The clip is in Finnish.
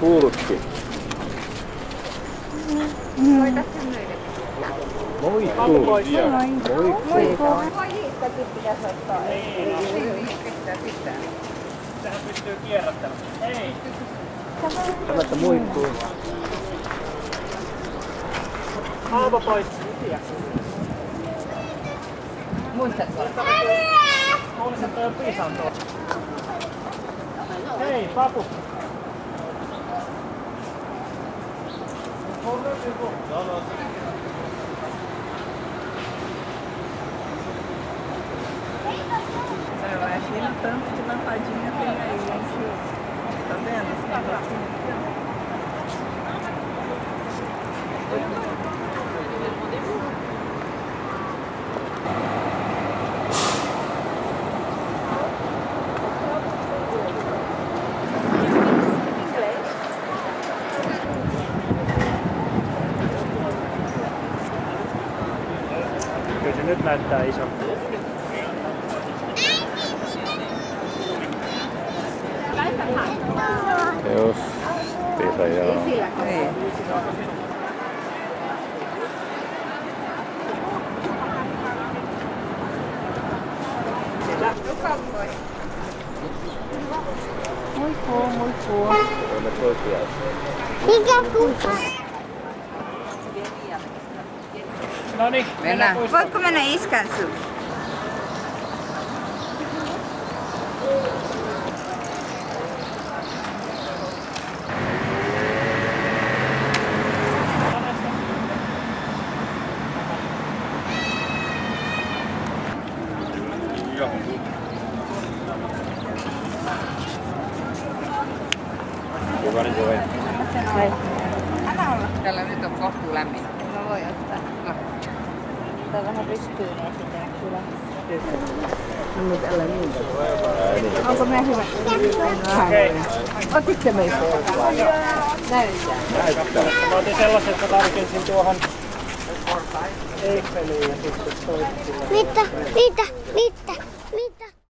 pulkki. Moikku. Moikku. Hiistäkin pitäisi ottaa. Ei, pistää. Sehän pystyy kierrättämään. Hei! Tämättä moikkuu. Haava pois. Muistatko? Kuulisin, että toi on piisan tuo. Hei, papu! Eu achei no tanto de lampadinha tem aí, gente. Tá vendo esse negocinho aqui, ó? Kyllä se nyt näyttää isolta. Jos. Pisa joo. Niin. Moikku. Olemme toisia. Mikä kuka? Noniin, Mennään. Voitko mennä iskän syyn? Kukainen voi? Anna olla. Täällä nyt on kohtuu lämmin. Mä voin ottaa. No. Tää on vähän rystyinen sitä kyllä. No mutta älä niin. Onko meidän hyvä? Okei. Otitte meistä jotain? Näyttää. Mä otin sellaiset, että tarkensin tuohon Exceliin ja sitten soitin. Mitä?